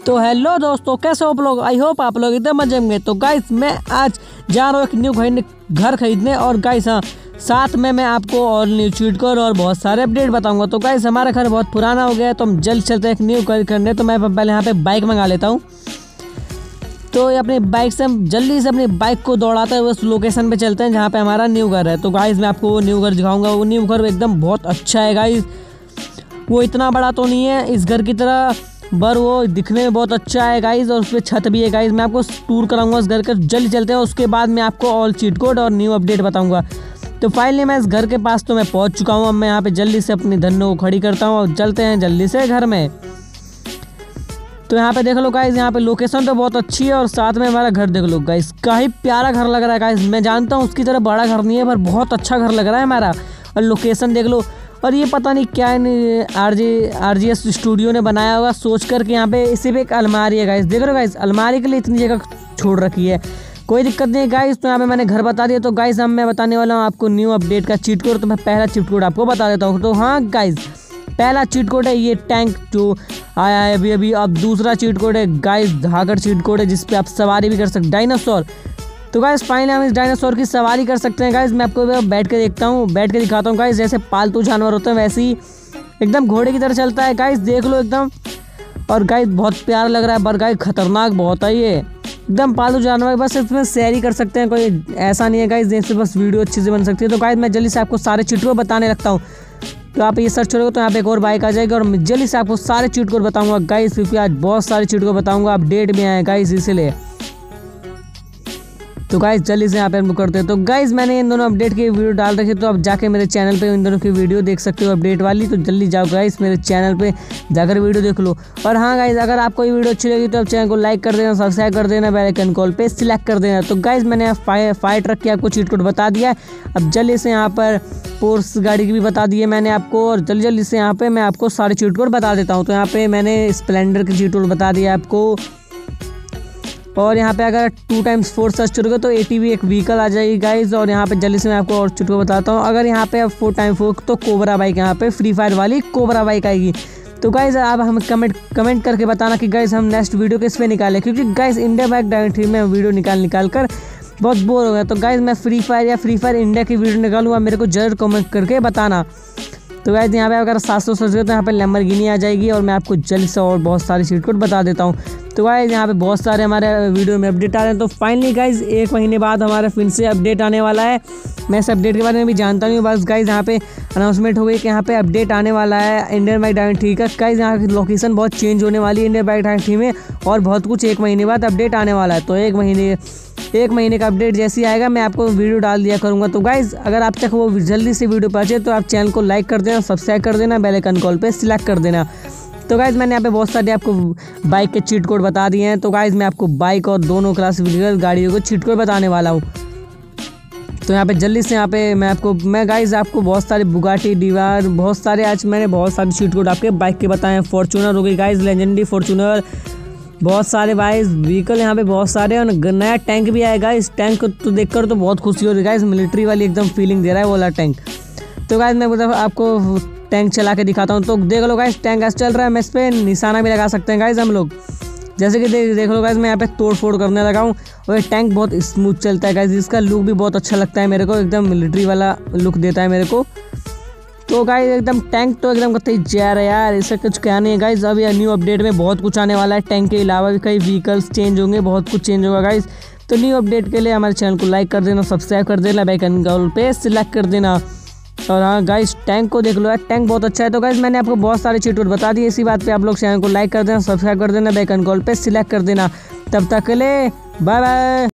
तो हेलो दोस्तों, कैसे हो आप लोग। आई होप आप लोग एकदम मजे में। तो गाइस मैं आज जा रहा हूँ एक न्यू घर खरीदने। और गाइस हाँ, साथ में मैं आपको और न्यू चीट कोड और बहुत सारे अपडेट बताऊंगा। तो गाइस हमारा घर बहुत पुराना हो गया है, तो हम जल्द चलते हैं एक न्यू घर खरीदने। तो मैं पहले यहाँ पे बाइक मंगा लेता हूँ। तो ये अपनी बाइक से हम जल्दी से अपनी बाइक को दौड़ाते हुए उस लोकेशन पे चलते हैं जहाँ पे हमारा न्यू घर है। तो गाइस मैं आपको वो न्यू घर दिखाऊंगा। वो न्यू घर एकदम बहुत अच्छा है गाइस। वो इतना बड़ा तो नहीं है इस घर की तरह, पर वो दिखने में बहुत अच्छा है गाइस। और उस पर छत भी है गाइस। मैं आपको टूर कराऊंगा उस घर का, जल्दी चलते हैं। उसके बाद मैं आपको ऑल चीट कोड और न्यू अपडेट बताऊंगा। तो फाइनली मैं इस घर के पास तो मैं पहुंच चुका हूं। अब मैं यहाँ पे जल्दी से अपनी धन्नो को खड़ी करता हूं और चलते हैं जल्दी से घर में। तो यहाँ पे देख लो गाइस, यहाँ पे लोकेशन तो बहुत अच्छी है और साथ में हमारा घर देख लो गाइस, काफ़ी प्यारा घर लग रहा है गाइस। मैं जानता हूँ उसकी तरह बड़ा घर नहीं है, पर बहुत अच्छा घर लग रहा है हमारा। और लोकेशन देख लो। और ये पता नहीं क्या RGS स्टूडियो ने बनाया होगा सोच कर के यहाँ पे इसी पे एक अलमारी है गाइस। देख रहे हो गाइस, अलमारी के लिए इतनी जगह छोड़ रखी है। कोई दिक्कत नहीं है गाइस। तो यहाँ पे मैंने घर बता दिया। तो गाइस अब मैं बताने वाला हूँ आपको न्यू अपडेट का चीट कोड। तो मैं पहला चीट कोड आपको बता देता हूँ। तो हाँ गाइस, पहला चीट कोड है ये टैंक जो आया है अभी। अब दूसरा चीट कोड है गाइस धाकड़ चीट कोड है, जिसपे आप सवारी भी कर सकते, डायनासोर। तो गाइस फाइनली हम इस डायनासोर की सवारी कर सकते हैं गाइस। मैं आपको बैठ के देखता हूँ, बैठ के दिखाता हूँ गाइस। जैसे पालतू जानवर होते हैं वैसे ही एकदम घोड़े की तरह चलता है गाइस, देख लो एकदम। और गाइस बहुत प्यारा लग रहा है, पर गाइस खतरनाक बहुत है ये। एकदम पालतू जानवर, बस इसमें सैरी कर सकते हैं, कोई ऐसा नहीं है गाइस जैसे बस वीडियो अच्छी से बन सकती है। तो गाइस मैं जल्दी से आपको सारे चीट कोड बताने लगता हूँ। तो आप ये सर्च करोगे तो यहाँ पे एक और बाइक आ जाएगी और मैं जल्दी से आपको सारे चीट कोड बताऊंगा गाइस, क्योंकि आज बहुत सारे चीट कोड बताऊंगा। अपडेट भी आए गाइस इसलिए। तो गाइस जल्दी से यहाँ पे हम करते हैं। तो गाइस मैंने इन दोनों अपडेट की वीडियो डाल रखी है, तो आप जाके मेरे चैनल पे इन दोनों की वीडियो देख सकते हो अपडेट वाली। तो जल्दी जाओ गाइस मेरे चैनल पे जाकर वीडियो देख लो। और हाँ गाइस, अगर आपको ये वीडियो अच्छी लगी तो आप चैनल को लाइक कर देना, सब्सक्राइब कर देना, बेल आइकन कॉल पे सिलेक्ट कर देना। तो गाइस मैंने फायर ट्रक की आपको चीट कोड बता दिया है। अब जल्दी से यहाँ पर पोर्स गाड़ी की भी बता दी है मैंने आपको। और जल्दी से यहाँ पे मैं आपको सारे चीट कोड बता देता हूँ। तो यहाँ पे मैंने स्प्लेंडर की चीट कोड बता दिया आपको। और यहाँ पे अगर 2x4 सर्च करोगे तो ATV एक व्हीकल आ जाएगी गाइस। और यहाँ पे जल्दी से मैं आपको और चीट कोड बताता हूँ। अगर यहाँ पे 4x4 तो कोबरा बाइक, यहाँ पे फ्री फायर वाली कोबरा बाइक आएगी। तो गाइस आप हम कमेंट करके बताना कि गाइस हम नेक्स्ट वीडियो किस पे निकालें, क्योंकि गाइस इंडिया बाइक डायरेक्टली में वीडियो निकाल कर बहुत बोर हो गया। तो गाइस मैं फ्री फायर इंडिया की वीडियो निकालूंगा, मेरे को जरूर कमेंट करके बताना। तो गाइस यहाँ पे अगर 700 सर्च करें तो यहाँ पे लैम्बोर्गिनी आ जाएगी। और मैं आपको जल्द से और बहुत सारी चीट कोड बता देता हूँ। तो गाइस यहाँ पे बहुत सारे हमारे वीडियो में अपडेट आ रहे हैं। तो फाइनली गाइस 1 महीने बाद हमारा फिर से अपडेट आने वाला है। मैं इस अपडेट के बारे में भी जानता नहीं हूँ, बस गाइस यहाँ पे अनाउंसमेंट हो गई कि यहाँ पे अपडेट आने वाला है इंडियन बाइक डायरेक्टली का। गाइस यहाँ की लोकेशन बहुत चेंज होने वाली है इंडियन बाइक डायरेक्टली में, और बहुत कुछ 1 महीने बाद अपडेट आने वाला है। तो 1 महीने का अपडेट जैसे ही आएगा मैं आपको वीडियो डाल दिया करूँगा। तो गाइस अगर आप तक वो जल्दी से वीडियो पहुँचे तो आप चैनल को लाइक कर देना, सब्सक्राइब कर देना, बेल आइकन कॉल पे सिलेक्ट कर देना। तो गाइस मैंने यहाँ पे बहुत सारे आपको बाइक के चीट कोड बता दिए हैं। तो गाइस मैं आपको बाइक और दोनों क्लास गाड़ियों को चीट कोड बताने वाला हूँ। तो यहाँ पे जल्दी से यहाँ पे मैं गाइस आपको बहुत सारे बुगाटी डीवार, बहुत सारे आज मैंने बहुत सारे चीट कोड आपके बाइक के बताए हैं। फॉर्च्यूनर हो गई गाइस, लेजेंडरी फॉर्च्यूनर, बहुत सारे गाइस व्हीकल यहाँ पे बहुत सारे। और नया टैंक भी आएगा। इस टैंक को तो देखकर तो बहुत खुशी हो रही है गाइस, मिलिट्री वाली एकदम फीलिंग दे रहा है वो वाला टैंक। तो गाइस मैं मतलब आपको टैंक चला के दिखाता हूँ। तो देख लो गाइस टैंक ऐसे चल रहा है। मैं इस पर निशाना भी लगा सकते हैं गाइस हम लोग, जैसे कि देख लो गाइस मैं यहाँ पे तोड़ फोड़ करने लगा हूँ। और ये टैंक बहुत स्मूथ चलता है गाइस, इसका लुक भी बहुत अच्छा लगता है मेरे को, एकदम मिलिट्री वाला लुक देता है मेरे को। तो गाइस एकदम टैंक तो एकदम कतई जा रहा है यार, इससे कुछ क्या नहीं है गाइस। अब ये न्यू अपडेट में बहुत कुछ आने वाला है। टैंक के अलावा भी कई व्हीकल्स चेंज होंगे, बहुत कुछ चेंज होगा गाइस। तो न्यू अपडेट के लिए हमारे चैनल को लाइक कर देना, सब्सक्राइब कर देना, बेल आइकन कॉल पे सिलेक्ट कर देना। और हाँ गाइस टैंक को देख लो यार, टैंक बहुत अच्छा है। तो गाइस मैंने आपको बहुत सारे चीट कोड बता दिए। इसी बात पे आप लोग चैनल को लाइक कर देना, सब्सक्राइब कर देना, बेल आइकन कॉल पे सिलेक्ट कर देना। तब तक के लिए बाय बाय।